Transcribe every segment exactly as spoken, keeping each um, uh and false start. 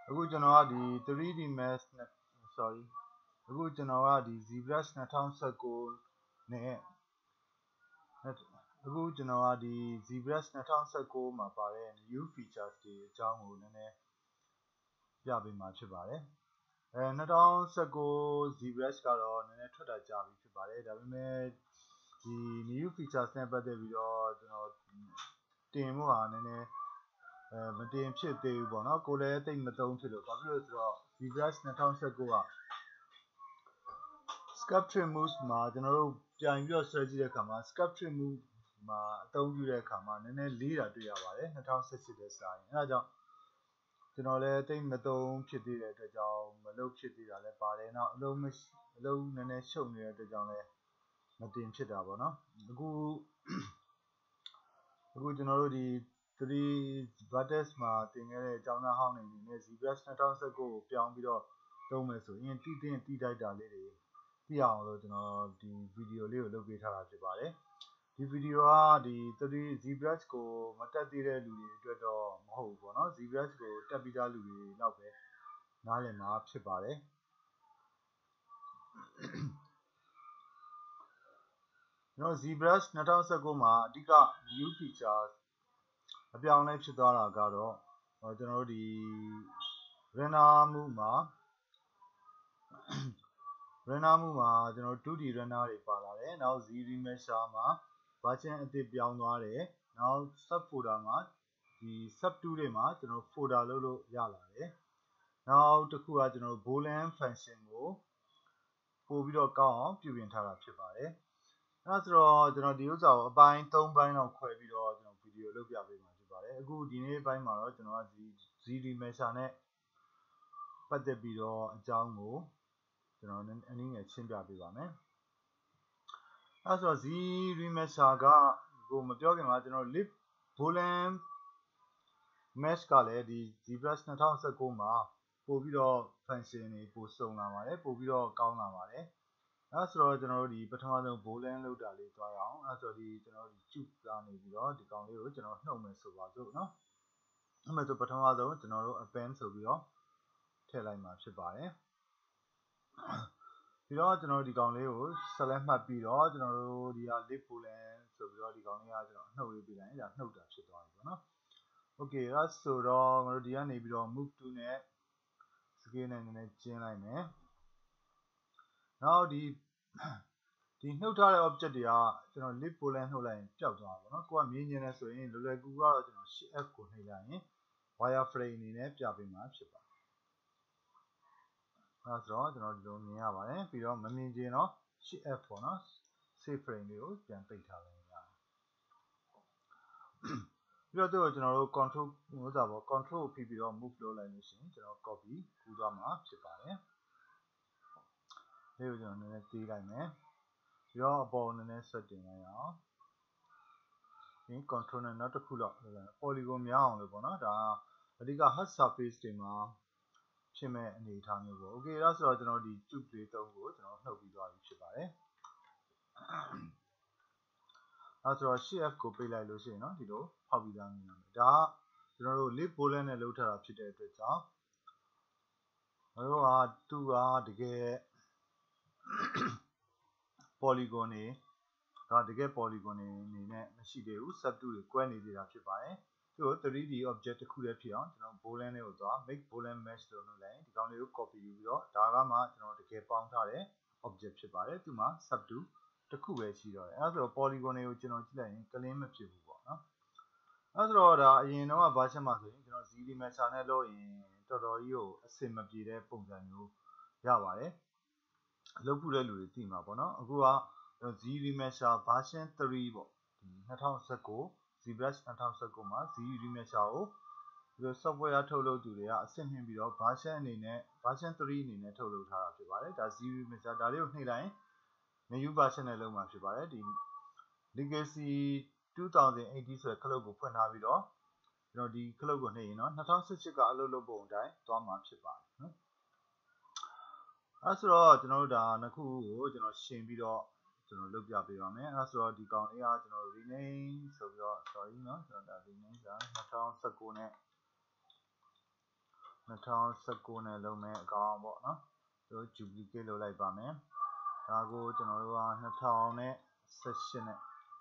အခုကျွန်တော်ကဒီ three D Max sorry အခုကျွန်တော်ကဒီ ZBrush 二零一九နဲ့အခုကျွန်တော်ကဒီ ZBrush 二零一九မှာပါတဲ့ new features တွေအကြောင်းကိုနည်းနည်းပြပေးမှာဖြစ်ပါတယ်အဲ二零一九 ZBrush ကတော့နည်းနည်းထွက်တာကြာပြီဖြစ်ပါတယ်ဒါပေမဲ့ဒီ new features နဲ့ပတ်သက်ပြီးတော့ကျွန်တော်တင်ဖို့ဟာနည်းနည်းအဲမတင်ဖြစ်သေးဘူးပေါ့နော်ကိုလည်းတိတ်မသုံးဖြစ်လို့ဘာဖြစ်လို့ဆိုတော့ ZBrush 二零一九က sculpture moves မှာကျွန်တော်တို့ပြန်ပြီးတော့ဆွဲကြည့်တဲ့အခါမှာ sculpture move မှာအသုံးပြုတဲ့အခါမှာနည်းနည်းလေးတာတွေ့ရပါတယ်二零一八တဲ့စာရင်အဲဒါကြောင့်ကျွန်တော်လည်းတိတ်မသုံးဖြစ်သေးတဲ့အတွက်ကြောင့်မလုပ်ဖြစ်သေးတာလည်းပါတယ်နောက်အလုံးမရှိအလုံးနည်းနည်းရှုပ်နေတဲ့အတွက်ကြောင့်လည်းမတင်ဖြစ်တာပေါ့နော်အခုအခုကျွန်တော်တို့ဒီthree vertex မှာတင်ခဲ့တဲ့အကြောင်းသားဟောင်းနေနေနဲ့ ZBrush 二零一九ကိုပြောင်းပြီးတော့သုံးမယ်ဆိုရင်တိတင်တိတိုက်တာလေးတွေသိအောင်လို့ကျွန်တော်ဒီဗီဒီယိုလေးကိုလုပ်ပေးထားတာဖြစ်ပါတယ်ဒီဗီဒီယိုကဒီ three ZBrush ကိုမတက်သေးတဲ့လူတွေအတွက်တော့မဟုတ်ဘူးပေါ့နော် ZBrush ကိုတက်ပြီးသားလူတွေတော့ပဲနားလည်မှာဖြစ်ပါတယ်ကျွန်တော် ZBrush 二零一九မှာအဓိက new feature အပြောင်းလဲဖြစ်သွားတာကတော့ကျွန်တော်တို့ဒီ render မှုမှာ render မှုမှာကျွန်တော် two D render တွေပါလာတယ်နောက် Z remesher မှာ version အသစ်ပြောင်းသွားတယ်နောက် sub folder မှာဒီ sub two တွေမှာကျွန်တော် folder လုပ်လို့ရလာတယ်နောက်တစ်ခုကကျွန်တော် boolean function ကိုပို့ပြီးတော့ကောင်းအောင်ပြုပြင်ထားတာဖြစ်ပါတယ်အဲဆိုတော့ကျွန်တော်ဒီဥစ္စာကိုအပိုင်းသုံးပိုင်းလောက်ခွဲပြီးတော့ကျွန်တော်ဗီဒီယိုလုပ်ပြပေးမှာဖြစ်ပါတယ်အခုဒီနေ့ပိုင်းမှာတော့ကျွန်တော်က Z remesher နဲ့ပတ်သက်ပြီးတော့အကြောင်းကိုကျွန်တော်အနည်းငယ်ရှင်းပြပေးပါမယ်အဲဆိုတော့ Z remesher ကကိုမပြောခင်မှာကျွန်တော် lib boolean mesh ကလည်းဒီ ZBrush 二零一九မှာပို့ပြီးတော့ function တွေပို့စုံလာပါတယ်ပို့ပြီးတော့ကောင်းလာပါတယ်အဲဆိုတော့ကျွန်တော်တို့ဒီပထမဆုံး boolean လောက်တာလေးတွားရအောင်အဲဆိုတော့ဒီကျွန်တော်တို့ဒီ tube ကနေပြီးတော့ဒီကောင်လေးကိုကျွန်တော်နှုတ်မယ်ဆိုပါစို့เนาะအဲ့မဲ့ဆိုပထမဆုံးကျွန်တော်တို့ append ဆိုပြီးတော့ထည့်လိုက်မှာဖြစ်ပါတယ်ပြီးတော့ကျွန်တော်ဒီကောင်လေးကို select မှတ်ပြီးတော့ကျွန်တော်တို့ဒီဟာ lib boolean ဆိုပြီးတော့ဒီကောင်လေးကကျွန်တော်နှုတ်ရေးပေးလိုက်ရင်ဒါနှုတ်တာဖြစ်သွားပြီပေါ့နော် okay အဲဆိုတော့ကျွန်တော်တို့ဒီကနေပြီးတော့ move to နဲ့ scale နဲ့နည်းနည်းကျင်းလိုက်မယ်နောက်ဒီဒီနှုတ်ထားတဲ့ object တွေကကျွန်တော် lib boolean နှုတ်လိုက်ရင်ပျောက်သွားပါတော့ကိုကမြင်နေတယ်ဆိုရင်လွယ်လွယ်ကူကူကတော့ကျွန်တော် shift F ကိုနှိပ်လိုက်ရင် wireframe အနေနဲ့ပြပေးမှာဖြစ်ပါတယ်အဲဆိုတော့ကျွန်တော်ဒီလိုမြင်ရပါတယ်ပြီးတော့မမြင်ချင်တော့ shift F ပေါ့နော် save frame လေးကိုပြန်ပိတ်ထားလိုက်ရတယ်ပြီးတော့သူ့ကိုကျွန်တော်တို့ control ဟိုစားပေါ့ control ကိုဖိပြီးတော့ move လုပ်လိုက်လို့ရှိရင်ကျွန်တော် copy ကူးသွားမှာဖြစ်ပါတယ်ဒီကိုကျွန်တော်နည်းနည်းသေးလိုက်မယ်ပြီးတော့အပေါ်နည်းနည်းဆက်တင်လိုက်အောင်ဒီ control နဲ့နောက်တစ်ခုလောက် polygon များအောင်လို့ပေါ့နော်ဒါအဓိက hard surface တွေမှာဖြစ်မဲ့အနေအထားမျိုးပေါ့ okay ဒါဆိုတော့ကျွန်တော်ဒီ tube လေးသုံးကိုကျွန်တော်နှုတ်ပြီးသွားပြီဖြစ်ပါတယ်အဲဆိုတော့ shift F ကိုပိတ်လိုက်လို့ရှိရင်เนาะဒီလိုဖောက်ပြီးသားမြင်ရမယ်ဒါကကျွန်တော်တို့ lib boolean နဲ့လုပ်ထားတာဖြစ်တဲ့အတွက်ကြောင့်ကျွန်တော်တို့ကသူကတကယ် polygon တွေကတကယ် polygon တွေအနေနဲ့မရှိသေးဘူး sub two တွေကွဲနေသေးတာဖြစ်ပါတယ်သူ့ကို three D object တစ်ခုတည်းဖြစ်အောင်ကျွန်တော် boolean လေးကိုသွား make boolean mesh လို့လုပ်လိုက်ရင်ဒီကောင်လေးကို copy ယူပြီးတော့ဒါကမှကျွန်တော်တကယ်ပေါင်းထားတဲ့ object ဖြစ်ပါတယ်သူမှာ sub two တစ်ခုပဲရှိတော့တယ်အဲဆိုတော့ polygon တွေကိုကျွန်တော်ကြည့်လိုက်ရင် clean မဖြစ်ဘူးပေါ့နော်အဲဆိုတော့ဒါအရင်တော့ version မှာဆိုရင်ကျွန်တော် Z remesher နဲ့လုပ်ရင်တော်တော်ကြီးကိုအဆင်မပြေတဲ့ပုံစံမျိုးရပါတယ်လုပ်ဖို့တဲ့လူတွေသိမှာပေါ့နော်အခုက Z remesher version three ပေါ့ဒီ二零一九 ZBrush 二零一九မှာ Z remesher ကိုဒီလို software ထုတ်လုပ်သူတွေကအဆင့်မြင့်ပြီးတော့ version အနေနဲ့ version three အနေနဲ့ထုတ်လုပ်ထားတာဖြစ်ပါတယ်ဒါ Z remesher ဒါလေးကိုနှိပ်လိုက်ရင် new version နဲ့လုပ်မှာဖြစ်ပါတယ်ဒီ legacy twenty eighty ဆိုတဲ့ခလုတ်ကိုဖွင့်ထားပြီးတော့ကျွန်တော်ဒီခလုတ်ကိုနှိပ်ရင်တော့二零一八ကအလုပ်လုပ်ပုံအတိုင်းသွားမှာဖြစ်ပါတယ်နော်အဲဆိုတော့ကျွန်တော်တို့ဒါနှစ်ခုကိုကျွန်တော်ရှင်းပြီးတော့ကျွန်တော်လုပ်ပြပေးပါမယ်အဲဆိုတော့ဒီကောင်လေးကကျွန်တော် rename ဆိုပြီးတော့ sorry เนาะကျွန်တော်ဒါ rename ဆိုတာ二零一九နဲ့နှစ်ထောင်ဆယ့်ကိုနဲ့လုံးမယ်အကောင်ပေါ့နော်တို့ duplicate လုပ်လိုက်ပါမယ်ဒါကိုကျွန်တော်တို့ကနှစ်ထောင်ဆယ့်ရှစ်နဲ့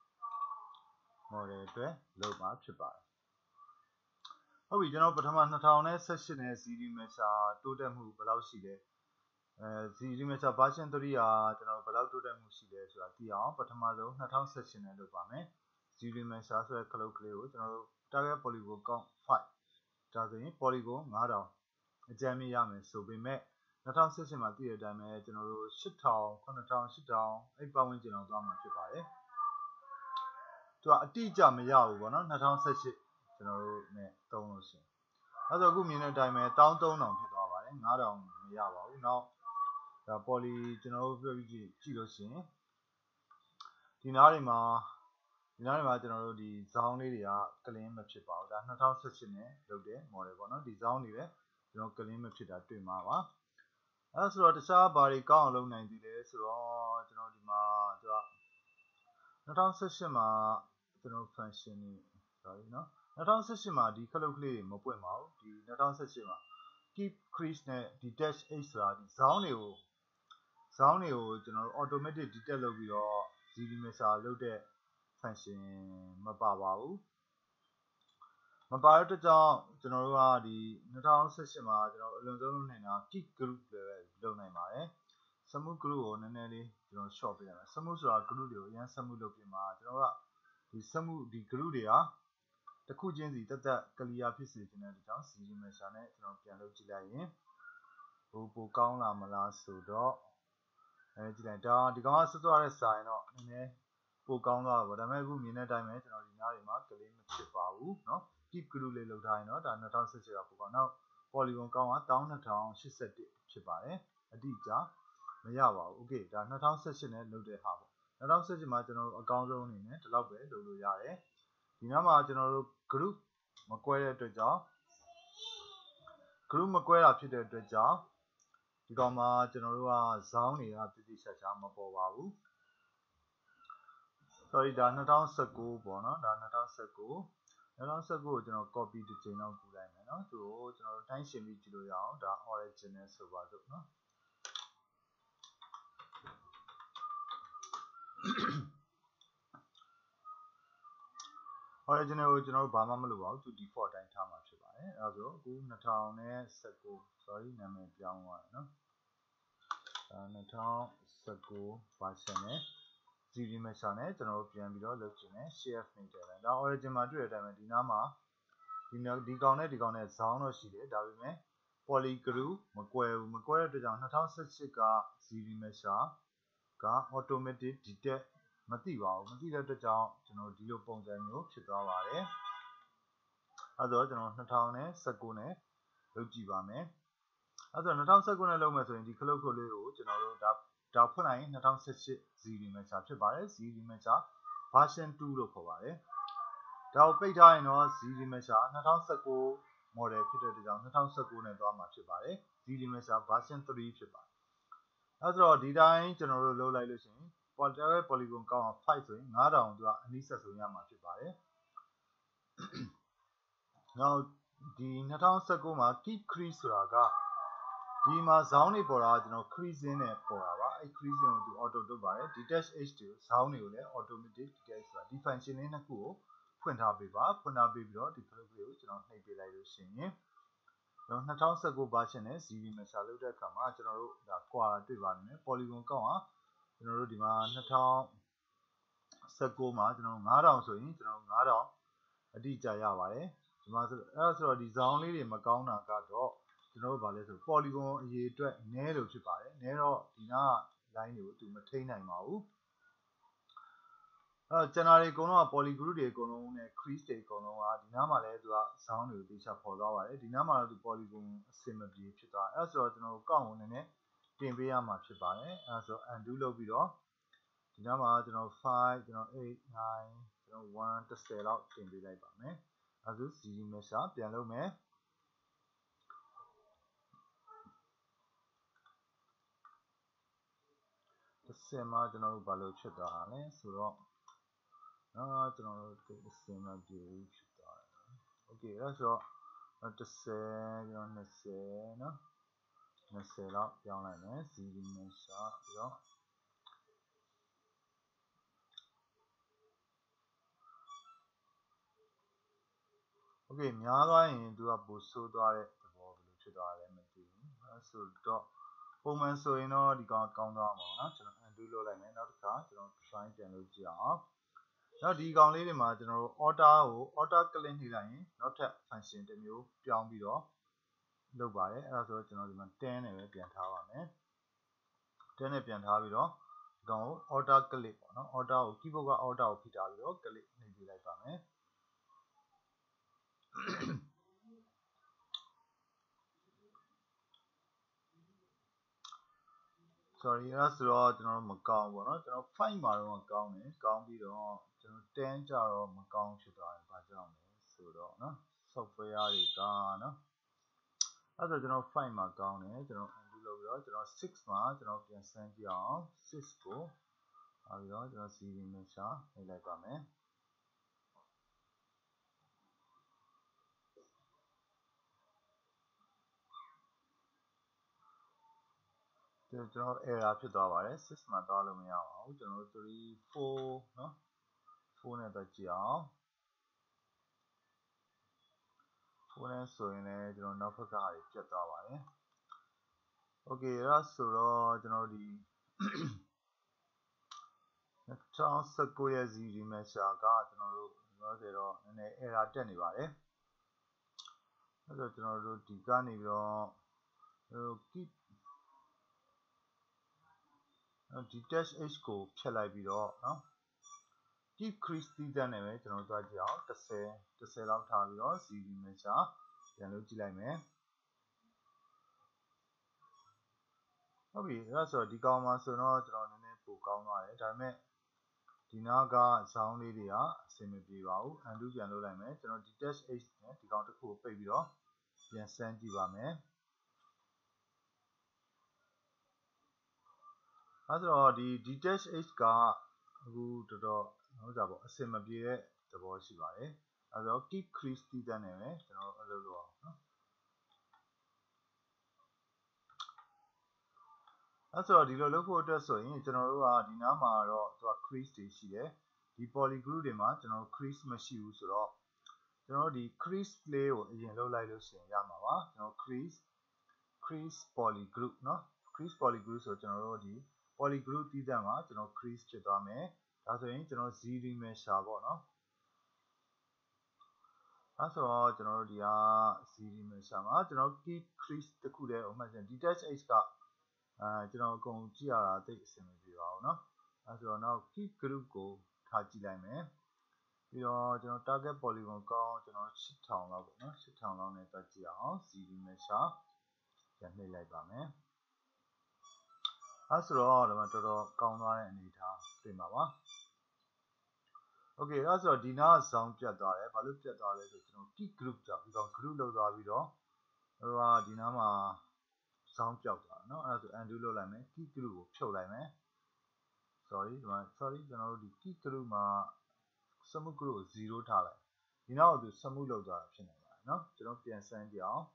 model အတွက်လုပ်မှာဖြစ်ပါတယ်ဟုတ်ပြီကျွန်တော်ပထမနှစ်ထောင်ဆယ့်ရှစ်နဲ့ series measure တိုးတက်မှုဘယ်လောက်ရှိလဲအဲ series measure version သုံးကကျွန်တော်ဘယ်လောက်တိုးတက်မှုရှိလဲဆိုတာသိအောင်ပထမဆုံးနှစ်ထောင်ဆယ့်ရှစ်နဲ့လုပ်ပါမယ် series measure ဆိုတဲ့ခလုတ်ကလေးကိုကျွန်တော်တို့ target polygon count 5ဒါဆိုရင် polygon ငါးထောင်အကြမ်းမြင်ရမယ်ဆိုပေမဲ့နှစ်ထောင်ဆယ့်ရှစ်မှာသိတဲ့အတိုင်းပဲကျွန်တော်တို့ရှစ်ထောင် ခုနှစ်ထောင် ရှစ်ထောင်အဲ့ပတ်ဝန်းကျင်လောက်သွားမှာဖြစ်ပါတယ်သူကအတိအကျမရဘူးပေါ့နော်နှစ်ထောင်ဆယ့်ရှစ်ကျွန်တော်တို့ ਨੇ သုံးလို့ရှိရင်အဲ့တော့အခုမြင်တဲ့အတိုင်းပဲတစ်သောင်းသုံးထောင်ဖြစ်သွားပါတယ်ငါးထောင်မရပါဘူးနောက်ဒါ poly ကျွန်တော်တို့ပြောပြီးကြည့်ကြည့်လို့ရှိရင်ဒီနားတွေမှာဒီနားတွေမှာကျွန်တော်တို့ဒီဇောင်းလေးတွေက clean မဖြစ်ပါဘူးဒါနှစ်ထောင်ဆယ့်ရှစ်နဲ့လုပ်တဲ့ model ပေါ့နော်ဒီဇောင်းတွေပဲကျွန်တော် clean မဖြစ်တာတွေ့မှာပါအဲ့ဆိုတော့တခြားဘာတွေကောင်းအောင်လုပ်နိုင်သေးလဲဆိုတော့ကျွန်တော်ဒီမှာသူကနှစ်ထောင်ဆယ့်ရှစ်မှာကျွန်တော် function တွေ sorry เนาะနှစ်ထောင်ဆယ့်ရှစ်မှာဒီခလုတ်ကလေးတွေမပွင့်ပါဘူးဒီနှစ်ထောင်ဆယ့်ရှစ်မှာ keep crease နဲ့ detach h ဆိုတာဒီဇောင်းတွေကိုဇောင်းတွေကိုကျွန်တော်တို့ automatic detect လုပ်ပြီးတော့ series measure လုပ်တဲ့ function မပါပါဘူးမပါတဲ့အတွက်ကြောင့်ကျွန်တော်တို့ကဒီနှစ်ထောင်ဆယ့်ရှစ်မှာကျွန်တော်အလွန်ဆုံးလုပ်နိုင်တာ keep group လည်းပဲလုပ်နိုင်ပါတယ် smooth group ကိုနည်းနည်းလေးကျွန်တော် short ပေးရမယ် smooth ဆိုတာ group တွေကိုအရင် smooth လုပ်ပြင်မှာကျွန်တော်ကဒီ smooth ဒီ group တွေကတစ်ခုချင်းစီတက်တက် clear ဖြစ်စေချင်တဲ့အတွက်ကြောင့် series measure နဲ့ကျွန်တော်ပြန်လုပ်ကြည့်လိုက်ရင်ဟိုပိုကောင်းလာမလားဆိုတော့အဲကြည့်လိုက်ဒါဒီကောင်ကစွတ်သွားတဲ့စာရင်တော့နည်းနည်းပိုကောင်းသွားပါဒါပေမဲ့အခုမြင်တဲ့အတိုင်းပဲကျွန်တော်ဒီနားတွေမှာ clean မဖြစ်ပါဘူးเนาะ keep group လေးလုပ်ထားရင်တော့ဒါနှစ်ထောင်ဆယ့်ရှစ်ကပိုကောင်းနောက် polygon ကောင်းကတစ်သောင်းနှစ်ထောင်ရှစ်ဆယ့်တစ်ဖြစ်ပါတယ်အတိအကျမရပါဘူး okay ဒါနှစ်ထောင်ဆယ့်ရှစ်နဲ့လုပ်တဲ့ဟာပေါ့နှစ်ထောင်ဆယ့်ရှစ်မှာကျွန်တော်တို့အကောင်းဆုံးအနေနဲ့ဒီလောက်ပဲလုပ်လို့ရတယ်ဒီနားမှာကျွန်တော်တို့ group မကွဲတဲ့အတွက်ကြောင့် group မကွဲတာဖြစ်တဲ့အတွက်ကြောင့်ဒီကောင်မှာကျွန်တော်တို့ကဇောင်းတွေကတိတိကျကျမပေါ်ပါဘူး sorry ဒါနှစ်ထောင်ဆယ့်ကိုပေါ့နော်ဒါနှစ်ထောင်ဆယ့်ကိုနှစ်ထောင်ဆယ့်ကိုကိုကျွန်တော် copy တစ်ချိန်လောက်ကူလိုက်မယ်เนาะသူ့ကိုကျွန်တော်တို့တိုင်းရှင်ပြီးကြည့်လို့ရအောင်ဒါ original ဆိုပါစို့เนาะoriginal ကိုကျွန်တော်တို့ဘာမှမလုပ်ပါဘူးသူ default အတိုင်းထားမှာဖြစ်ပါတယ်အဲဒါဆိုအခုနှစ်ထောင်ဆယ့်ကို sorry နာမည်ပြောင်းသွားတယ်เนาะအဲနှစ်ထောင်ဆယ့်ကို version နဲ့ series measure နဲ့ကျွန်တော်တို့ပြန်ပြီးတော့လုပ်ချင်တယ် shift နေတယ်ဒါ origin မှာတွေ့တဲ့အတိုင်းပဲဒီနားမှာဒီဒီကောင်နဲ့ဒီကောင်နဲ့ဇောင်းတော့ရှိတယ်ဒါပေမဲ့ poly group မကွဲဘူးမကွဲတဲ့အတွက်ကြောင့်နှစ်ထောင်ဆယ့်ရှစ်က series measure က automatic detect မသိပါဘူးမသိတဲ့အတွက်ကြောင့်ကျွန်တော်ဒီလိုပုံစံမျိုးဖြစ်သွားပါတယ်အဲဆိုတော့ကျွန်တော်နှစ်ထောင်ဆယ့်ကိုနဲ့လုပ်ကြည့်ပါမယ်အဲဆိုတော့နှစ်ထောင်ဆယ့်ကိုနဲ့လုပ်မယ်ဆိုရင်ဒီခလုတ်ခုတ်လေးကိုကျွန်တော်တို့ဒါဒါဖွင့်လိုက်ရင်နှစ်ထောင်ဆယ့်ရှစ် series measure ဖြစ်ပါတယ် series measure version တူလို့ခေါ်ပါတယ်ဒါကိုပိတ်ထားရင်တော့ series measure နှစ်ထောင်ဆယ့်ကို model ဖြစ်တဲ့အတွက်ကြောင့်နှစ်ထောင်ဆယ့်ကိုနဲ့သွားမှာဖြစ်ပါတယ် series measure version သုံးဖြစ်ပါတယ်အဲဆိုတော့ဒီတိုင်းကျွန်တော်တို့လုပ်လိုက်လို့ရှိရင် target polygon count က5ဆိုရင်ငါးထောင်သူကအနည်းဆက်ဆုံးရမှာဖြစ်ပါတယ်နောက်ဒီနှစ်ထောင်ဆယ့်ကိုမှာ keep crease ဆိုတာကဒီမှာဇောင်းတွေပေါ်တာကျွန်တော် creasing နဲ့ပေါ်တာပါအဲ creasing ကိုသူ auto လုပ်ပါတယ် detach h တွေကိုဇောင်းတွေကိုလည်း automatic detach ဆိုတာဒီ function လေးနှစ်ခုကိုဖွင့်ထားပေးပါဖွင့်ထားပေးပြီးတော့ဒီ clip လေးကိုကျွန်တော်နှိပ်ပေးလိုက်လို့ရှိရင်ကျွန်တော်နှစ်ထောင်ဆယ့်ကို version နဲ့ series measure လုပ်တဲ့အခါမှာကျွန်တော်တို့ဒါကွာတွေ့ပါလိမ့်မယ် polygon count ကကျွန်တော်တို့ဒီမှာနှစ်ထောင်ဆယ့်ကိုမှာကျွန်တော်ငါးထောင်ဆိုရင်ကျွန်တော်ငါးထောင်အတိအကျရပါတယ်ဒီမှာဆိုအဲ့ဒါဆိုတော့ဒီဇောင်းလေးတွေမကောင်းတာကတော့ကျွန်တော်တို့ဗာလဲဆို polygon အရေအတွက်နည်းလို့ဖြစ်ပါတယ်နည်းတော့ဒီနား line တွေကိုသူမထိန်းနိုင်ပါဘူးအဲကျန်တာတွေအကုန်လုံးက poly group တွေအကုန်လုံးနဲ့ crease တွေအကုန်လုံးကဒီနားမှာလည်းသူကဇောင်းတွေကိုတေချာပေါ်သွားပါတယ်ဒီနားမှာတော့သူ polygon အစင်မပြေဖြစ်သွားအဲဆိုတော့ကျွန်တော်တို့ကောက်ကိုနည်းနည်းတင်ပေးရမှာဖြစ်ပါတယ်အဲဆို undo လုပ်ပြီးတော့ဒီနားမှာကျွန်တော်5ကျွန်တော်8 9ကျွန်တော်one တစ်ဆယ်လောက်တင်ပေးလိုက်ပါမယ်အဲဆို series measure ပြန်လုပ်မယ်တစ်ဆယ်မှာကျွန်တော်တို့ဘာလို့ဖြစ်သွားတာလဲဆိုတော့အာကျွန်တော်တို့အစင်မပြေဘူးဖြစ်သွားတယ်โอเคအဲဆိုတော့တစ်ဆယ်ကျွန်တော်နှစ်ဆယ်နော်နှစ်ဆယ်လောက်ပြောင်းလိုက်မယ်စီဒီမရှာပြီးတော့โอเคများသွားရင်သူကပိုဆိုးသွားတဲ့သဘောဘယ်လိုဖြစ်သွားလဲမသိဘူးအဲဆိုတော့ပုံမှန်ဆိုရင်တော့ဒီကောင်ကောင်းသွားမှာပေါ့နော်ကျွန်တော် undo လုပ်လိုက်မယ်နောက်တစ်ခါကျွန်တော် try ပြန်လုပ်ကြည့်အောင်နောက်ဒီကောင်လေးတွေမှာကျွန်တော်တို့ order ကို order click နှိပ်လိုက်ရင်နောက်ထပ် function တစ်မျိုးပြောင်းပြီးတော့လုပ်ပါတယ်အဲ့ဒါဆိုတော့ကျွန်တော်ဒီမှာtenနဲ့ပဲပြန်ထားပါမယ်tenနဲ့ပြန်ထားပြီးတော့ဒီကောင်ကို order click ပေါ့နော် order ကို keyboard က order ကိုဖိထားပြီးတော့ click နှိပ်ပေးလိုက်ပါမယ်sorry အဲ့ဒါဆိုတော့ကျွန်တော်မကောင်းဘူးပေါ့နော်ကျွန်တော် five မှာတော့ကောင်းတယ်ကောင်းပြီးတော့ကျွန်တော် ten ကြတော့မကောင်းဖြစ်သွားတယ်ဘာကြောင့်လဲဆိုတော့နော် software တွေကနော်အဲ့ဒါဆိုကျွန်တော် five မှာကောင်းတယ်ကျွန်တော် undo လုပ်ပြီးတော့ကျွန်တော် six မှာကျွန်တော်ပြန်ဆန်းကြည့်အောင် six ကိုအားပြီးတော့ကျွန်တော် cd measure နှိပ်လိုက်ပါမယ်ကျွန်တော် error ဖြစ်သွားပါတယ် six မှာသွားလို့မရပါဘူးကျွန်တော် three four နော် four နဲ့တော့ကြည့်အောင်fourနဲ့ဆိုရင်လည်းကျွန်တော်နောက်ဘက်ကဟာတွေပြတ်သွားပါတယ်โอเคအဲ့ဒါဆိုတော့ကျွန်တော်ဒီtwenty nineteenရဲ့ cd measure ကကျွန်တော်တို့ပြောစေတော့နည်းနည်း error တက်နေပါတယ်အဲ့တော့ကျွန်တော်တို့ဒီကနေပြီးတော့ဟို keep ဒီ dash h ကိုဖြတ်လိုက်ပြီးတော့เนาะ keep crease တီးတန်းနဲ့ပဲကျွန်တော်သွားကြည့်အောင်ten tenလောက်ထားပြီးတော့ cd measure ပြန်လုပ်ကြည့်လိုက်မယ်ဟုတ်ပြီအဲ့ဒါဆိုတော့ဒီကောင်မှာဆိုတော့ကျွန်တော်နည်းနည်းပိုကောင်းသွားတယ်ဒါပေမဲ့ဒီနားကဇောင်းလေးတွေကအဆင်မပြေပါဘူး undo ပြန်လုပ်လိုက်မယ်ကျွန်တော်ဒီ dash h နဲ့ဒီကောင်တစ်ခုကိုပိတ်ပြီးတော့ပြန်ဆန်းကြည့်ပါမယ်အဲဆိုတော့ဒီ dash h ကအခုတော်တော်ဟုတ်တာပေါ့အဆင်မပြေတဲ့သဘောရှိပါတယ်အဲဆိုတော့ keep crease တီးတန်းနဲ့ပဲကျွန်တော်အလုပ်လုပ်အောင်နော်အဲဆိုတော့ဒီလိုလုပ်ဖို့အတွက်ဆိုရင်ကျွန်တော်တို့ကဒီနားမှာတော့သူက crease တွေရှိတယ်ဒီ poly group တွေမှာကျွန်တော်တို့ crease မရှိဘူးဆိုတော့ကျွန်တော်တို့ဒီ crease play ကိုအရင်လုပ်လိုက်လို့ရှိရင်ရမှာပါကျွန်တော် crease crease poly group เนาะ crease poly group ဆိုကျွန်တော်တို့ဒီ poly group တီးတန်းမှာကျွန်တော် crease ဖြစ်သွားမယ်ဒါဆိုရင်ကျွန်တော် zero measure ပေါ့เนาะအဲဆိုတော့ကျွန်တော်တို့ဒီက zero measure မှာကျွန်တော် keep crease တခုတည်းဥပမာ detach h ကအဲကျွန်တော်အကုန်ကြည့်ရတာတိတ်အဆင်မပြေပါဘူးเนาะအဲဆိုတော့နောက် keep group ကိုထားကြည့်လိုက်မယ်ပြီးတော့ကျွန်တော် target polygon ကောင်းကျွန်တော် six thousand လောက်ပေါ့နော် six thousand လောက်နဲ့တွက်ကြည့်အောင် zero measure ပြန်နှိပ်လိုက်ပါမယ်အဲဆိုတော့ဒီမှာတော်တော်ကောင်းသွားတဲ့အနေအထားတွေ့မှာပါโอเคအဲဆိုတော့ဒီနားဇောင်းပြတ်သွားတယ်ဘာလို့ပြတ်သွားလဲဆိုကျွန်တော် key group ကြောင့်ဒီကောင် group လောက်သွားပြီးတော့ဟိုကဒီနားမှာဇောင်းပြောက်သွားเนาะအဲဆို undo လုပ်လိုက်မယ် key group ကိုဖြုတ်လိုက်မယ် sorry ဒီမှာ sorry ကျွန်တော်တို့ဒီ key group မှာ smooth group ကိုzeroထားလိုက်ဒီနောက်သူ smooth လောက်သွားတာဖြစ်နေပါတယ်เนาะကျွန်တော်ပြန်ဆန်းကြည့်အောင်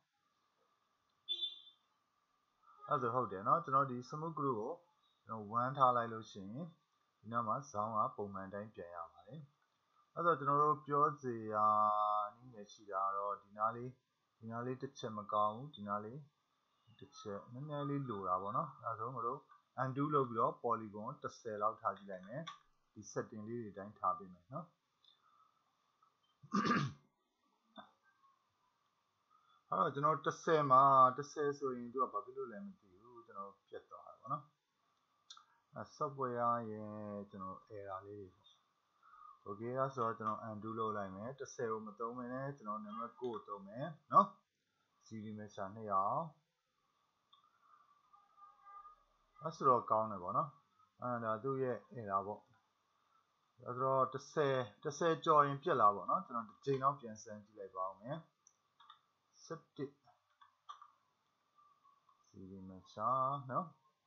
အဲဆိုဟုတ်တယ်เนาะကျွန်တော်ဒီ smooth group ကိုကျွန်တော်oneထားလိုက်လို့ရှိရင်ဒီနောက်မှာဇောင်းကပုံမှန်တိုင်းပြန်ရပါတယ်အဲဆိုကျွန်တော်တို့ပြောစီရာနည်းငယ်ရှိတာတော့ဒီနားလေးဒီနားလေးတစ်ချက်မကောင်းဘူးဒီနားလေးတစ်ချက်နည်းနည်းလေးလိုတာပေါ့နော်အဲဆိုမလို့ undo လုပ်ပြီးတော့ polygon tenလောက်ထားကြည့်လိုက်မယ်ဒီ setting လေးတွေတိုင်းထားပေးမယ်เนาะအဲ့တော့ကျွန်တော်tenမှာtenဆိုရင်သူကဘာဖြစ်လို့လဲမသိဘူးကျွန်တော်ပြတ်သွားတာပေါ့နော်အဲ software ရဲ့ကျွန်တော် error လေးတွေပေါ့ okay အဲ့ဆိုတော့ကျွန်တော် undo လုပ်လိုက်မယ်tenကိုမသုံးဘဲနဲ့ကျွန်တော် number nine ကိုသုံးမယ်เนาะ zero measure နှစ်အောင်အဲ့ဆိုတော့ကောင်းတယ်ပေါ့နော်အဲ့ဒါသူ့ရဲ့ error ပေါ့အဲ့တော့ten tenကြော်ရင်ပြက်လာပေါ့နော်ကျွန်တော်တစ်ချိန်တော့ပြန်ဆန်းကြည့်လိုက်ပါဦးမယ်seven zero measure နော်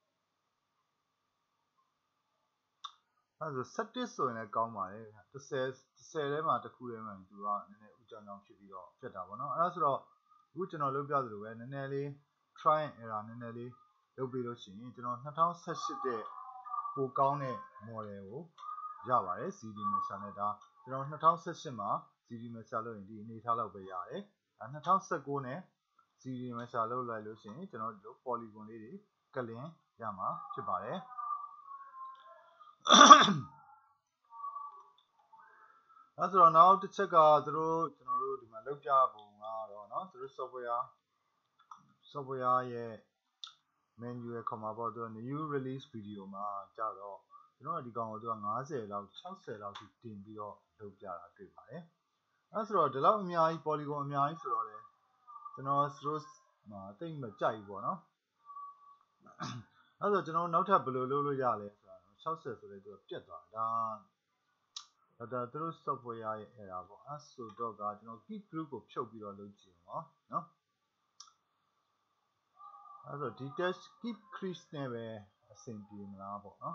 အဲ့ဆိုsevenဆိုရင်လည်းကောင်းပါတယ်ten tenထဲမှာတစ်ခုထဲမှာသူကနည်းနည်းဥကြောင်ကြောင်ဖြစ်ပြီးတော့ပြတ်တာပေါ့နော်အဲ့ဒါဆိုတော့အခုကျွန်တော်လုပ်ပြသလိုပဲနည်းနည်းလေး try and error နည်းနည်းလေးလုပ်ပြီးလို့ရှိရင်ကျွန်တော်two thousand eighteenတဲ့ပိုကောင်းတဲ့ model ကိုရပါတယ် Z D Master နဲ့ဒါကျွန်တော်two thousand eighteenမှာ Z D Master လုပ်ရင်ဒီအနေထားလောက်ပဲရတယ်အဲtwo thousand nineteenနဲ့ Z D Master လုပ်လိုက်လို့ရှိရင်ကျွန်တော်ဒီလို polygon လေးတွေကလင်ရမှာဖြစ်ပါတယ်အဲဆိုတော့နောက်တစ်ချက်ကသူတို့ကျွန်တော်တို့ဒီမှာလုပ်ပြပုံကတော့เนาะသူတို့ software software ရဲ့ manual ခေါ်မှာပေါ့သူက new release video မှာကြတော့ကျွန်တော်ဒီကောင်ကိုသူကfiftyလောက်sixtyလောက်ထိတင်ပြီးတော့လုပ်ပြတာတွေ့ပါတယ်အဲဆိုတော့ဒီလောက်အများကြီး polygon အများကြီးဆိုတော့လေကျွန်တော်သူတို့မှာတိတ်မကြိုက်ဘူးပေါ့နော်အဲဆိုတော့ကျွန်တော်နောက်ထပ်ဘယ်လိုလုပ်လို့ရလဲဆိုတာsixtyဆိုတဲ့သူကပြတ်သွားတာဒါဒါသူတို့ software ရဲ့ error ပေါ့အဲဆိုတော့ကကျွန်တော် keep group ကိုဖြုတ်ပြီးတော့လုပ်ကြည့်အောင်နော်အဲဆို detail keep crease နဲ့ပဲအဆင်ပြေမလားပေါ့နော်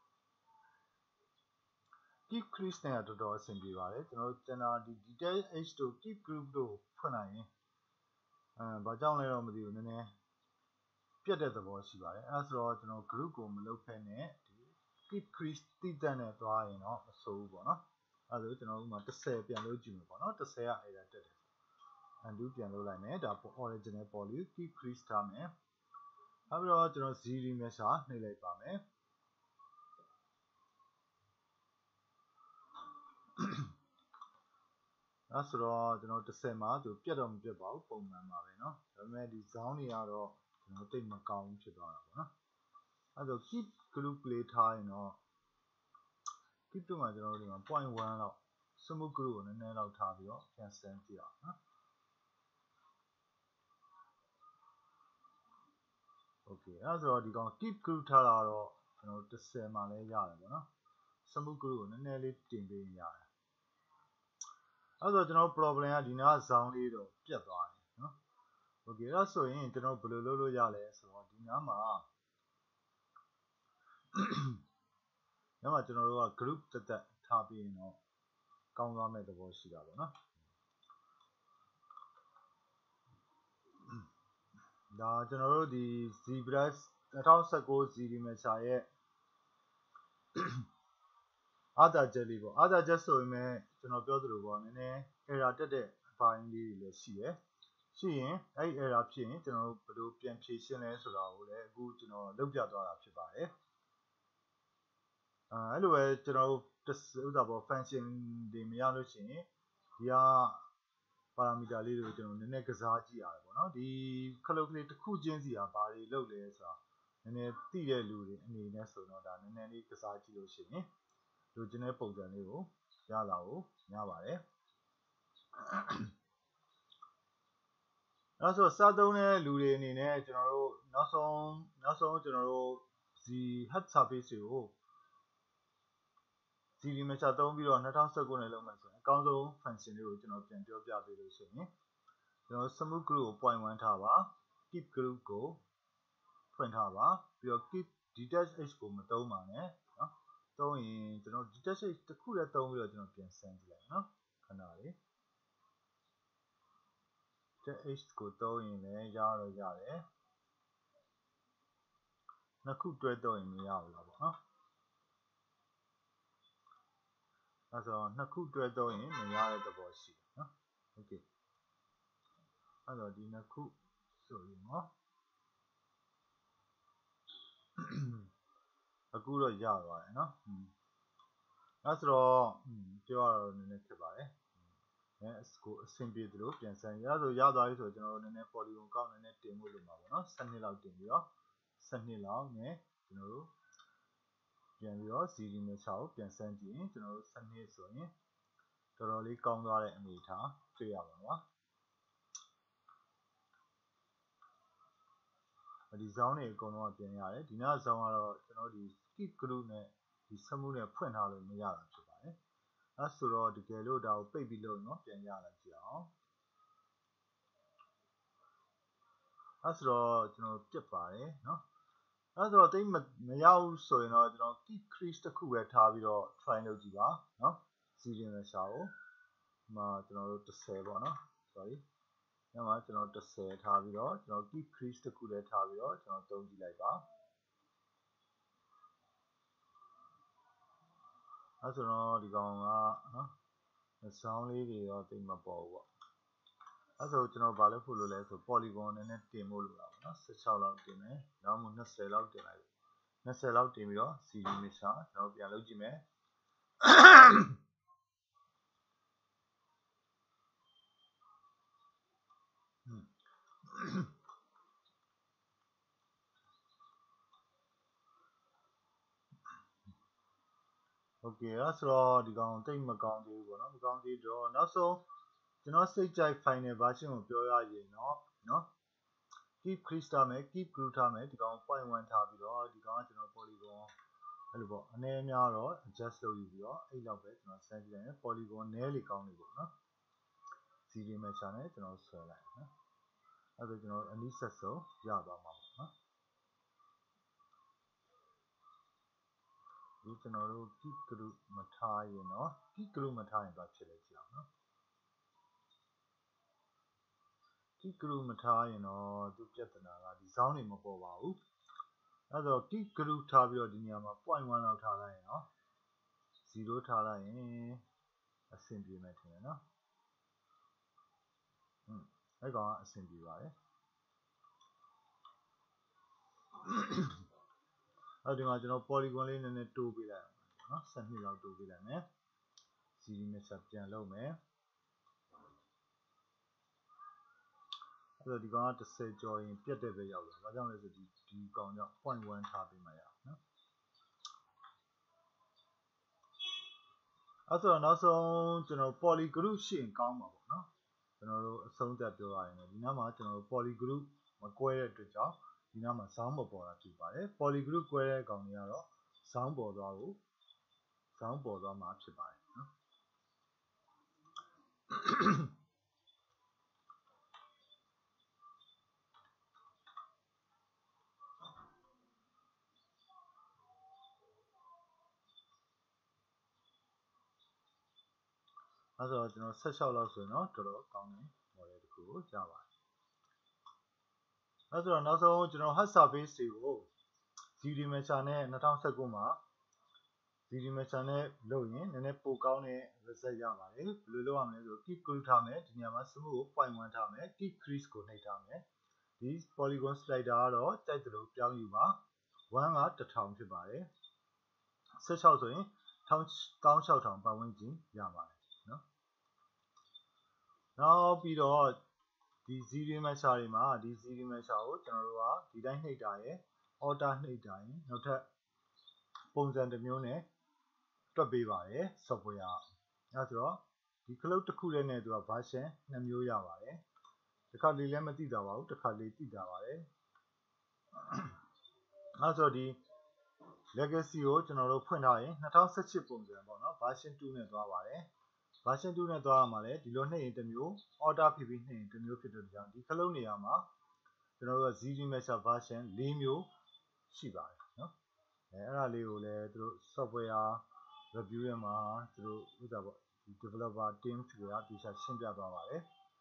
keep crease နဲ့တော်တော်အဆင်ပြေပါတယ်ကျွန်တော်တို့ကျန်တာဒီ detail h တို့ keep group တို့ဖွင့်လိုက်ရင်အဲဘာကြောင့်လဲတော့မသိဘူးနည်းနည်းပြတ်တဲ့သဘောရှိပါတယ်အဲဆိုတော့ကျွန်တော် group ကိုမလုပ်ဖက်နဲ့ဒီ keep crease တိတတ်နဲ့သွားရင်တော့မဆိုးဘူးပေါ့နော်အဲဆိုကျွန်တော်ဥပမာtenပြန်လုပ်ကြည့်မယ်ပေါ့နော်tenက error တက်တယ် undo ပြန်လုပ်လိုက်မယ်ဒါ original poly keep crease ထားမယ်နောက်ပြီးတော့ကျွန်တော် Z D Master နှိပ်လိုက်ပါမယ်အဲဆိုတော့ကျွန်တော်tenမှာသူပြတ်တော့မပြတ်ပါဘူးပုံမှန်ပါပဲเนาะဒါပေမဲ့ဒီ zone တွေကတော့ကျွန်တော်တိတ်မကောင်းဖြစ်သွားတာပေါ့နော်အဲဆို keep group လေးထားရင်တော့ keep တို့မှာကျွန်တော်တို့ဒီမှာzero point one လောက် smooth group ကိုနည်းနည်းလောက်ထားပြီးတော့ပြန်စမ်းကြည့်အောင်နော် okay အဲဆိုတော့ဒီကောင် keep group ထားတာတော့ကျွန်တော်tenမှာလည်းရတယ်ပေါ့နော် smooth group ကိုနည်းနည်းလေးတင်ပေးရင်ရတယ်အဲဆိုတော့ကျွန်တော် problem ကဒီနား zone လေးတော့ပြတ်သွားတယ်နော် okay အဲဆိုရင်ကျွန်တော်ဘယ်လိုလုပ်လို့ရလဲဆိုတော့ဒီနားမှာညမှာကျွန်တော်တို့က group တက်တက်ထားပြီးရင်တော့ကောင်းသွားမဲ့သဘောရှိတာပေါ့နော်ဒါကျွန်တော်တို့ဒီ ZBrush twenty nineteen Z D Master ရဲ့အားသာချက်လေးပေါ့အားသာချက်ဆိုရင်ပဲကျွန်တော်ပြောသလိုပေါ့နည်းနည်း error တက်တဲ့အပိုင်းလေးတွေလည်းရှိရယ်ရှိရင်အဲ့ error ဖြစ်ရင်ကျွန်တော်တို့ဘယ်လိုပြန်ဖြေရှင်းလဲဆိုတာကိုလည်းအခုကျွန်တော်လုပ်ပြသွားတာဖြစ်ပါတယ်အဲအဲ့လိုပဲကျွန်တော်တို့ဥစ္စာပေါ့ function တွေမရလို့ရှိရင်ဒီက parameter လေးတွေကိုကျွန်တော်နည်းနည်းကစားကြည့်ရတယ်ပေါ့နော်ဒီခလုတ်ကလေးတစ်ခုချင်းစီကဘာတွေလုပ်လဲဆိုတာနည်းနည်းသိတဲ့လူတွေအနေနဲ့ဆိုတော့ဒါနည်းနည်းလေးကစားကြည့်လို့ရှိရင်လိုချင်တဲ့ပုံစံလေးကိုရလာကိုရပါတယ်နောက်ဆိုစသုံးတဲ့လူတွေအနေနဲ့ကျွန်တော်တို့နောက်ဆုံးနောက်ဆုံးကျွန်တော်တို့ဒီ hard surface တွေကို Z D Master သုံးပြီးတော့twenty nineteenနဲ့လုပ်မယ်ဆိုရင်အကောင်းဆုံး function လေးကိုကျွန်တော်ပြန်ပြောပြပေးလို့ရှိရင်ကျွန်တော် smooth group ကို zero point one ထားပါ keep group ကိုဖွင့်ထားပါပြီးတော့ keep detach h ကိုမသုံးပါနဲ့เนาะသုံးရင်ကျွန်တော် detach h တစ်ခုလည်းသုံးပြီးတော့ကျွန်တော်ပြန်ဆန်းကြည့်လိုက်เนาะခဏလေး detach h ကိုသုံးရင်လည်းရတော့ရတယ်နှစ်ခုတွဲသုံးရင်မရဘူးလားပေါ့เนาะအဲဆိုတော့နှစ်ခုတွဲသုံးရင်မရတဲ့သဘောရှိတယ်เนาะ okay အဲဆိုဒီနှစ်ခုဆိုရင်เนาะအခုတော့ရသွားတယ်เนาะအဲဆိုတော့ပြောရတော့နည်းနည်းဖြစ်ပါတယ်အဲကိုအဆင်ပြေသလိုပြန်ဆန်းရဆိုရသွားပြီဆိုတော့ကျွန်တော်တို့နည်းနည်း polygon ကောက်နည်းနည်းတင်ဖို့လိုမှာပေါ့เนาะtwelveလောက်တင်ပြီးတော့twelveလောက်နဲ့ကျွန်တော်တို့ပြန်ပြီးတော့ Z D Master ကိုပြန်ဆန်းကြည့်ရင်ကျွန်တော်တို့twelveဆိုရင်တော်တော်လေးကောင်းသွားတဲ့အနေအထားတွေ့ရပါမှာဒီ zone တွေအကုန်လုံးပြန်ရတယ်ဒီနောက် zone ကတော့ကျွန်တော်ဒီ keep group နဲ့ဒီ smooth နဲ့ဖွင့်ထားလို့မရတာဖြစ်ပါတယ်အဲဆိုတော့တကယ်လို့ဒါကိုပိတ်ပြီးလို့เนาะပြန်ရလာကြည့်အောင်အဲဆိုတော့ကျွန်တော်ပြတ်ပါတယ်เนาะအဲဆိုတော့တိတ်မရဘူးဆိုရင်တော့ကျွန်တော် keep crease တစ်ခုပဲထားပြီးတော့ try လုပ်ကြည့်ပါเนาะ Z D Master ကိုဒီမှာကျွန်တော်တို့tenပေါ့เนาะ sorry ညမှာကျွန်တော်တစ်ဆယ်ထားပြီးတော့ကျွန်တော် keep crease တစ်ခုလည်းထားပြီးတော့ကျွန်တော်သုံးကြည့်လိုက်ပါအဲဆိုတော့ဒီကောင်ကနော်ဆောင်းလေးတွေတော့တိတ်မပေါ်ဘူးပေါ့အဲဆိုကျွန်တော်ဘာလုပ်ဖို့လို့လဲဆို polygon နည်းနည်းတင်ဖို့လိုတာပေါ့နော်十六လောက်တင်မယ်နောက်မှ二十လောက်တင်လိုက်二十လောက်တင်ပြီးတော့ cd mixer ကျွန်တော်ပြန်လုပ်ကြည့်မယ်โอเคအဲ့ဆိုတော့ဒီကောင်တိတ်မကောင်းသေးဘူးပေါ့နော်မကောင်းသေးတော့နောက်ဆုံးကျွန်တော်စိတ်ကြိုက် final version ကိုပြောရရင်တော့နော် keep crease ထားမယ် keep groove ထားမယ်ဒီကောင် point one ထားပြီးတော့ဒီကောင်ကကျွန်တော် polygon အဲ့လိုပေါ့အနေအများတော့ adjust လုပ်ယူပြီးတော့အဲ့လောက်ပဲကျွန်တော်ဆက်ကြည့်လိုက်ရင် polygon နည်းလေကောင်းနေပေါ့နော် cd measure နဲ့ကျွန်တော်ဆွဲလိုက်နော်အဲ့ဒါကျွန်တော်အနည်းဆက်ဆုံးရသွားမှာပေါ့နော်ဒီကျွန်တော်တို့ keep group မထားရင်เนาะ keep group မထားရင်ဘာဖြစ်လဲကြည့်အောင်เนาะ keep group မထားရင်တော့သူပြဿနာကဒီဇောင်းတွေမပေါ်ပါဘူးအဲ့တော့ keep group ထားပြီးတော့ဒီနေရာမှာ point one လောက်ထားလိုက်ရင်เนาะzero ထားလိုက်ရင်အဆင်ပြေမယ်ထင်တယ်เนาะอืมအဲ့ကောင်ကအဆင်ပြေပါတယ်အဲ့ဒီမှာကျွန်တော် polygon လေးနည်းနည်းတိုးပေးလိုက်အောင်เนาะ十二လောက်တိုးပေးလိုက်မယ် cd mixer ပြန်လုပ်မယ်အဲ့တော့ဒီကောင်ကတစ်ဆယ်ကျော်ရင်ပြတ်တဲ့ပဲရောက်တယ်ဘာကြောင့်လဲဆိုဒီဒီကောင်ကြောင့် point one ထားပေးမှရအောင်เนาะအဲ့ဆိုတော့နောက်ဆုံးကျွန်တော် poly group ရှိရင်ကောင်းမှာပေါ့เนาะကျွန်တော်တို့အဆုံးသက်ပြောရရင်ဒီနားမှာကျွန်တော်တို့ poly group မကွဲတဲ့အတွက်ကြောင့်ဒီနားမှာဇောင်းမပေါ်တာဖြစ်ပါတယ် poly group ကွဲတဲ့ကောင်တွေကတော့ဇောင်းပေါ်သွားကိုဇောင်းပေါ်သွားမှာဖြစ်ပါတယ်နော်အဲ့ဆိုတော့ကျွန်တော်十六လောက်ဆိုရင်တော့တော်တော်ကောင်းတဲ့ model တစ်ခုကိုရပါတယ်အဲ့ဆိုတော့နောက်ဆုံးကျွန်တော် hard surface တွေကို cd measure နဲ့二零一九မှာ cd measure နဲ့လုပ်ရင်နည်းနည်းပိုကောင်းတဲ့ result ရပါတယ်ဘယ်လိုလုပ်ရမလဲဆို keep group ထားမယ်ဒီနေရာမှာ smooth ကို point one ထားမယ် keep crease ကိုနှိပ်ထားမယ်ဒီ polygon slider ကတော့ကြိုက်သလိုပြောင်းယူပါoneကတစ်ထောင်ဖြစ်ပါတယ်十六ဆိုရင်一六零၀၀ပတ်ဝန်းကျင်ရပါတယ်နော်နောက်ပြီးတော့ဒီ zero measure တွေမှာဒီ zero measure ကိုကျွန်တော်တို့ကဒီတိုင်းနှိပ်တာရယ် alter နှိပ်တာရယ်နောက်ထပ်ပုံစံတစ်မျိုးနဲ့တွက်ပေးပါတယ် software ကအဲဆိုတော့ဒီ cloud တစ်ခုလေးနဲ့သူက version နှစ်မျိုးရပါတယ်တစ်ခါလေးလည်းမသိတာပါဘူးတစ်ခါလေးသိတာပါတယ်အဲဆိုတော့ဒီ legacy ကိုကျွန်တော်တို့ဖွင့်ထားရင်二零一၈ပုံစံပေါ့နော် version two နဲ့သွားပါတယ် version two နဲ့သွားရမှာလဲဒီလိုနှိပ်ရင်တစ်မျိုး order ဖြစ်ပြီးနှိပ်ရင်တစ်မျိုးဖြစ်တဲ့ကြောင့်ဒီခလုံးနေရာမှာကျွန်တော်တို့က zero measure version fourမျိုးရှိပါတယ်နော်အဲအဲ့ဒါလေးကိုလည်းသူတို့ software review ထဲမှာသူတို့ဥစ္စာပေါ့ဒီ developer team တွေကဒီချက်ရှင်းပြသွားပါတယ်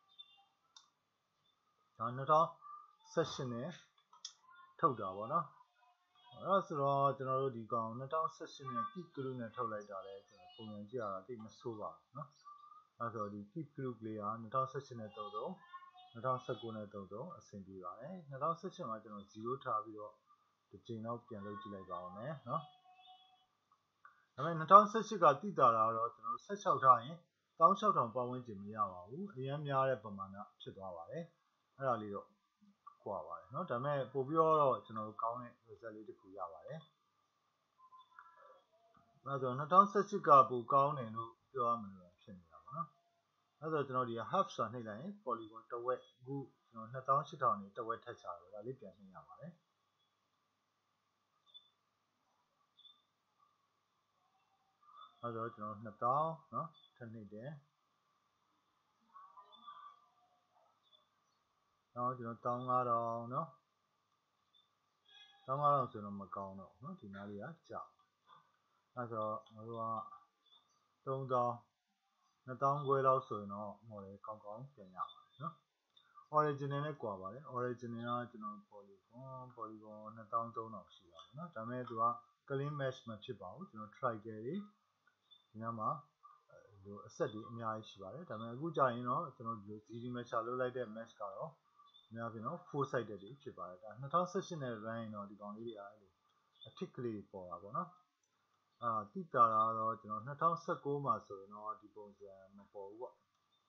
ဒါ二零一၈နဲ့ထုတ်တာပေါ့နော်အဲ့ဆိုတော့ကျွန်တော်တို့ဒီကောင်二零一၈နဲ့ keep group နဲ့ထုတ်လိုက်တာလဲကျွန်တော်ပုံစံကြည့်ရတာတိတ်မဆိုးပါဘူးเนาะအဲ့ဆိုတော့ဒီ keep group လေးက二零一၈နဲ့သုံးသုံး二零一九နဲ့သုံးသုံးအဆင်ပြေပါတယ်二零一၈မှာကျွန်တော်zeroထားပြီးတော့ဒီချိန်တော့ပြန်လုပ်ကြည့်လိုက်ပါဦးမယ်เนาะဒါပေမဲ့二零一၈ကတိတာတာတော့ကျွန်တော်十六ထားရင်一六၀၀၀ပတ်ဝန်းကျင်မရပါဘူးအရင်များတဲ့ပမာဏဖြစ်သွားပါတယ်အဲ့ဒါလေးတော့ကွာပါတယ်เนาะဒါပေမဲ့ပို့ပြီးတော့ကျွန်တော်တို့ကောင်းတဲ့ result လေးတစ်ခုရပါတယ်အဲ့ဆိုတော့二零一၈ကပိုကောင်းတယ်လို့ပြောရမလို့ဖြစ်နေတာပေါ့နော်အဲ့ဆိုတော့ကျွန်တော်ဒီ half ဆိုတာနှိပ်လိုက်ရင် polygon တစ်ဝက်အခုကျွန်တော်二၈၀၀၀နေတစ်ဝက်ထက်ချတော့ဒါလေးပြန်နှိပ်ရပါတယ်အဲ့တော့ကျွန်တော်နှစ်သောင်းเนาะထပ်နှိပ်တယ်နောက်ကျွန်တော်một nghìn năm trămเนาะmột nghìn năm trămဆိုတော့မကောင်းတော့เนาะဒီနားလေးကကြာအဲ့ဆိုတော့ငါတို့ကသုံးသောင်းနှစ်သောင်းခွဲလောက်ဆိုရင်တော့ model ကောင်းကောင်းပြန်ရပါတယ်เนาะ original နဲ့ကွာပါတယ် original ကကျွန်တော် polygon polygon နှစ်သောင်းသုံးထောင်ရှိတာပေါ့နော်ဒါပေမဲ့သူက clean mesh မဖြစ်ပါဘူးကျွန်တော် triangle တွေဒီနားမှာလိုအဆက်တွေအများကြီးရှိပါတယ်ဒါပေမဲ့အခုကြာရင်တော့ကျွန်တော်ဒီလို zero mesh လုပ်လိုက်တဲ့ mesh ကတော့အများကြီးနော် four sided တွေဖြစ်ပါတယ်ဒါtwo thousand sixteenနဲ့ run ရင်တော့ဒီကောင်လေးတွေအားလို့အထစ်ကလေးပေါ်တာပေါ့နော်အာတိတာတော့ကျွန်တော်two thousand nineteenမှာဆိုရင်တော့ဒီပုံစံမပေါ်ဘူးပေါ့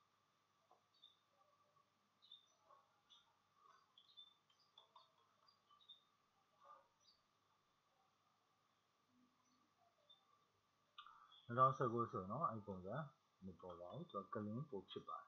two thousand nineteenဆိုရင်တော့အဲ့ပုံစံမပေါ်ပါဘူးသူက clean ပိုဖြစ်ပါတယ်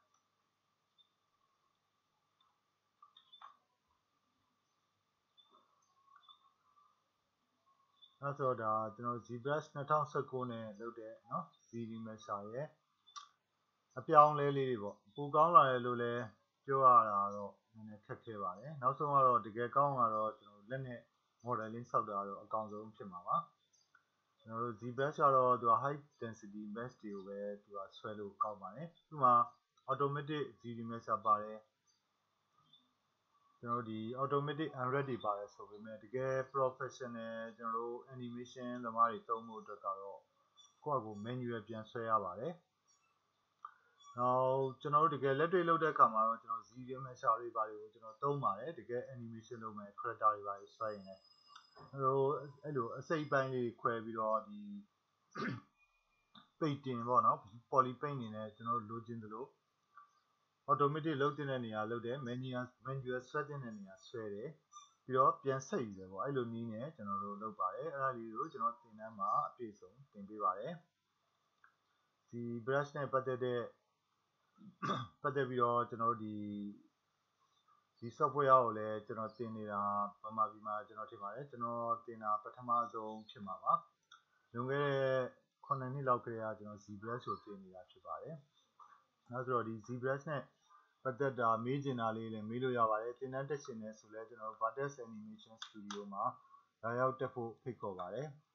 အဲ့ဆိုတော့ဒါကျွန်တော် ZBrush two thousand nineteenနဲ့လုပ်တဲ့เนาะ zero mesh ရဲ့အပြောင်းလဲလေးတွေပေါ့ပိုကောင်းလာတယ်လို့လည်းပြောရတာတော့နည်းနည်းခက်ခဲပါတယ်နောက်ဆုံးကတော့တကယ်ကောင်းကတော့ကျွန်တော်လက်နဲ့ modeling ဆောက်တာတော့အကောင်းဆုံးဖြစ်မှာပါကျွန်တော်တို့ ZBrush ကတော့သူက high density mesh တွေကိုပဲသူကဆွဲလို့ကောင်းပါတယ်သူမှာ automatic zero mesh ပါတယ်ကျွန်တော်ဒီ automatic unwrap တွေပါတယ်ဆိုပေမဲ့တကယ် professional ကျွန်တော်တို့ animation သမားတွေသုံးဖို့အတွက်ကတော့ကိုယ့်အကူ manual ပြန်ဆွဲရပါတယ်နောက်ကျွန်တော်တို့တကယ်လက်တွေ့လုပ်တဲ့အခါမှာတော့ကျွန်တော် zero mesh တွေပါတယ်ကိုကျွန်တော်သုံးပါတယ်တကယ် animation လုပ်မယ် character တွေပါတယ်ဆွဲရင်လည်းအဲ့လိုအဲ့လိုအစိပ်ပိုင်းလေးခွဲပြီးတော့ဒီ painting ပေါ့နော် poly paint နေနဲ့ကျွန်တော်တို့လိုချင်သလို automatic လုပ်တဲ့နေရာလုပ်တယ် manual manual ဆွဲတဲ့နေရာဆွဲတယ်ပြီးတော့ပြန်ဆက်ယူတယ်ပေါ့အဲ့လိုနည်းနဲ့ကျွန်တော်တို့လုပ်ပါတယ်အဲ့ဒါလေးကိုကျွန်တော်သင်တန်းမှာအပြည့်စုံသင်ပေးပါတယ်ဒီ brush နဲ့ပတ်သက်တဲ့ပတ်သက်ပြီးတော့ကျွန်တော်တို့ဒီဒီ software ကိုလည်းကျွန်တော်သင်နေတာဗမာပြည်မှာကျွန်တော်ထင်ပါတယ်ကျွန်တော်သင်တာပထမဆုံးဖြစ်မှာပါလွန်ခဲ့တဲ့ခုနှစ်လောက်ကလေးကကျွန်တော် ZBrush ကိုသင်နေတာဖြစ်ပါတယ်နောက်ဆိုတော့ဒီ ZBrush နဲ့ပတ်သက်တာမေးချင်တာလေးလည်းမေးလို့ရပါတယ်သင်တန်းတက်ရှင်နေဆိုလဲကျွန်တော် Vertex Animation Studio မှာလာရောက်တက်ဖို့ဖိတ်ခေါ်ပါတယ်